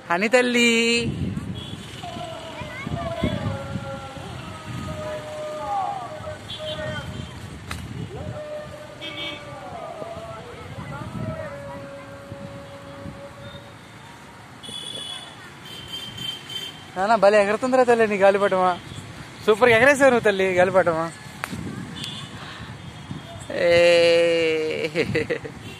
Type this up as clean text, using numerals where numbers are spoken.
Honey తల్లి నాన్న భలే ఎగరుతుందిరా తల్లి నీ గాలిపటమా. సూపర్గా ఎగరేసావు నువ్వు తల్లి గాలిపటమా. ఏ